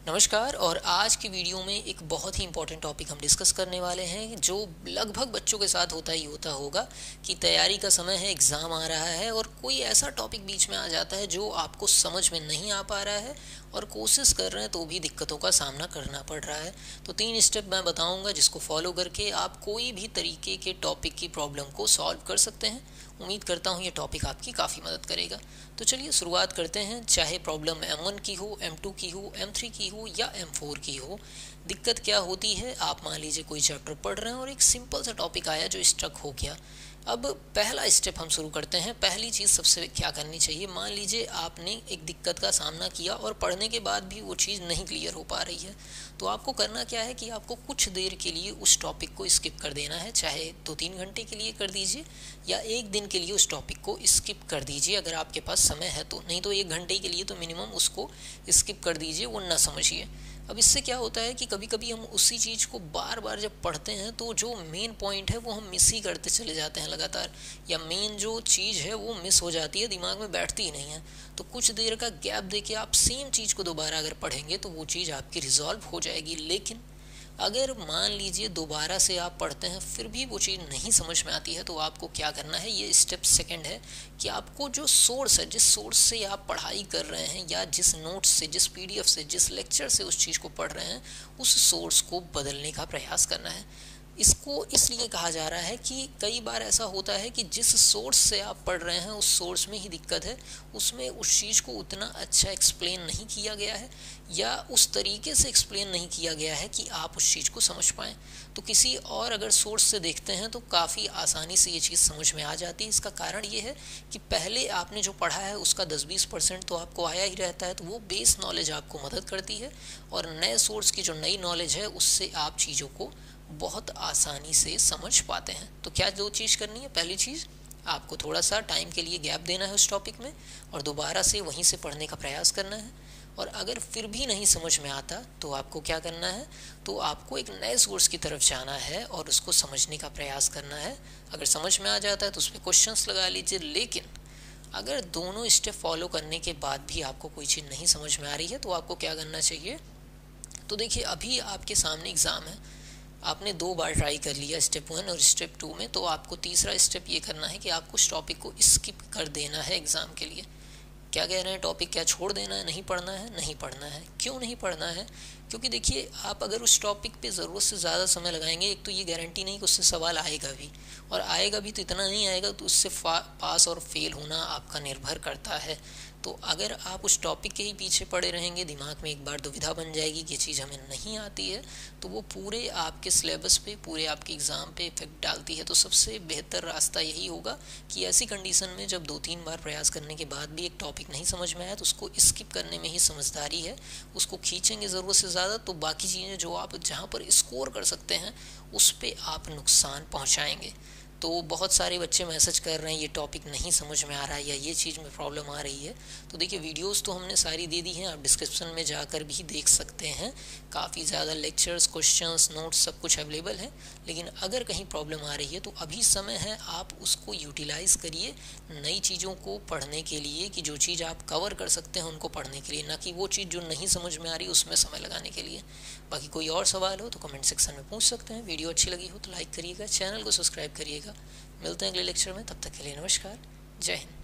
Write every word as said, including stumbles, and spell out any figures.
नमस्कार। और आज की वीडियो में एक बहुत ही इंपॉर्टेंट टॉपिक हम डिस्कस करने वाले हैं जो लगभग बच्चों के साथ होता ही होता होगा कि तैयारी का समय है, एग्ज़ाम आ रहा है और कोई ऐसा टॉपिक बीच में आ जाता है जो आपको समझ में नहीं आ पा रहा है और कोशिश कर रहे हैं तो भी दिक्कतों का सामना करना पड़ रहा है। तो तीन स्टेप मैं बताऊंगा जिसको फॉलो करके आप कोई भी तरीके के टॉपिक की प्रॉब्लम को सॉल्व कर सकते हैं। उम्मीद करता हूँ ये टॉपिक आपकी काफ़ी मदद करेगा। तो चलिए शुरुआत करते हैं। चाहे प्रॉब्लम एम वन की हो, एम टू की हो, एम थ्री की हो या एम फोर की हो, दिक्कत क्या होती है। आप मान लीजिए कोई चैप्टर पढ़ रहे हैं और एक सिंपल सा टॉपिक आया जो स्ट्रक हो गया। अब पहला स्टेप हम शुरू करते हैं। पहली चीज़ सबसे क्या करनी चाहिए, मान लीजिए आपने एक दिक्कत का सामना किया और पढ़ने के बाद भी वो चीज़ नहीं क्लियर हो पा रही है, तो आपको करना क्या है कि आपको कुछ देर के लिए उस टॉपिक को स्किप कर देना है। चाहे दो तीन घंटे के लिए कर दीजिए या एक दिन के लिए उस टॉपिक को स्किप कर दीजिए अगर आपके पास समय है तो। नहीं तो एक घंटे के लिए तो मिनिमम उसको स्किप कर दीजिए, वो ना समझिए। अब इससे क्या होता है कि कभी कभी हम उसी चीज़ को बार बार जब पढ़ते हैं तो जो मेन पॉइंट है वो हम मिस ही करते चले जाते हैं लगातार, या मेन जो चीज़ है वो मिस हो जाती है, दिमाग में बैठती ही नहीं है। तो कुछ देर का गैप देके आप सेम चीज़ को दोबारा अगर पढ़ेंगे तो वो चीज़ आपकी रिजॉल्व हो जाएगी। लेकिन अगर मान लीजिए दोबारा से आप पढ़ते हैं फिर भी वो चीज़ नहीं समझ में आती है, तो आपको क्या करना है, ये स्टेप सेकंड है कि आपको जो सोर्स है, जिस सोर्स से आप पढ़ाई कर रहे हैं या जिस नोट्स से, जिस पीडीएफ से, जिस लेक्चर से उस चीज़ को पढ़ रहे हैं, उस सोर्स को बदलने का प्रयास करना है। इसको इसलिए कहा जा रहा है कि कई बार ऐसा होता है कि जिस सोर्स से आप पढ़ रहे हैं उस सोर्स में ही दिक्कत है, उसमें उस चीज़ को उतना अच्छा एक्सप्लेन नहीं किया गया है या उस तरीके से एक्सप्लेन नहीं किया गया है कि आप उस चीज़ को समझ पाएँ। तो किसी और अगर सोर्स से देखते हैं तो काफ़ी आसानी से ये चीज़ समझ में आ जाती है। इसका कारण ये है कि पहले आपने जो पढ़ा है उसका दस बीस परसेंट तो आपको आया ही रहता है, तो वो बेस नॉलेज आपको मदद करती है और नए सोर्स की जो नई नॉलेज है उससे आप चीज़ों को बहुत आसानी से समझ पाते हैं। तो क्या दो चीज़ करनी है, पहली चीज़ आपको थोड़ा सा टाइम के लिए गैप देना है उस टॉपिक में और दोबारा से वहीं से पढ़ने का प्रयास करना है। और अगर फिर भी नहीं समझ में आता तो आपको क्या करना है, तो आपको एक नए सोर्स की तरफ जाना है और उसको समझने का प्रयास करना है। अगर समझ में आ जाता है तो उसमें क्वेश्चंस लगा लीजिए। लेकिन अगर दोनों स्टेप फॉलो करने के बाद भी आपको कोई चीज़ नहीं समझ में आ रही है तो आपको क्या करना चाहिए, तो देखिए अभी आपके सामने एग्ज़ाम है, आपने दो बार ट्राई कर लिया स्टेप वन और स्टेप टू में, तो आपको तीसरा स्टेप ये करना है कि आपको उस टॉपिक को स्किप कर देना है एग्ज़ाम के लिए। क्या कह रहे हैं टॉपिक, क्या छोड़ देना है, नहीं पढ़ना है? नहीं पढ़ना है। क्यों नहीं पढ़ना है? क्योंकि देखिए आप अगर उस टॉपिक पे ज़रूरत से ज़्यादा समय लगाएंगे, एक तो ये गारंटी नहीं कि उससे सवाल आएगा भी, और आएगा भी तो इतना नहीं आएगा, तो उससे पास और फेल होना आपका निर्भर करता है। तो अगर आप उस टॉपिक के ही पीछे पड़े रहेंगे, दिमाग में एक बार दुविधा बन जाएगी कि ये चीज़ हमें नहीं आती है, तो वो पूरे आपके सिलेबस पे, पूरे आपके एग्ज़ाम पे इफेक्ट डालती है। तो सबसे बेहतर रास्ता यही होगा कि ऐसी कंडीशन में जब दो तीन बार प्रयास करने के बाद भी एक टॉपिक नहीं समझ में आया तो उसको स्किप करने में ही समझदारी है। उसको खींचेंगे ज़रूरत से ज़्यादा तो बाकी चीज़ें जो आप जहाँ पर स्कोर कर सकते हैं उस पर आप नुकसान पहुँचाएँगे। तो बहुत सारे बच्चे मैसेज कर रहे हैं ये टॉपिक नहीं समझ में आ रहा है या ये चीज़ में प्रॉब्लम आ रही है। तो देखिए वीडियोस तो हमने सारी दे दी हैं, आप डिस्क्रिप्शन में जाकर भी देख सकते हैं। काफ़ी ज़्यादा लेक्चर्स, क्वेश्चंस, नोट्स सब कुछ अवेलेबल है। लेकिन अगर कहीं प्रॉब्लम आ रही है तो अभी समय है, आप उसको यूटिलाइज़ करिए नई चीज़ों को पढ़ने के लिए, कि जो चीज़ आप कवर कर सकते हैं उनको पढ़ने के लिए, ना कि वो चीज़ जो नहीं समझ में आ रही उसमें समय लगाने के लिए। बाकी कोई और सवाल हो तो कमेंट सेक्शन में पूछ सकते हैं। वीडियो अच्छी लगी हो तो लाइक करिएगा, चैनल को सब्सक्राइब करिएगा। मिलते हैं अगले लेक्चर में, तब तक के लिए नमस्कार, जय हिंद।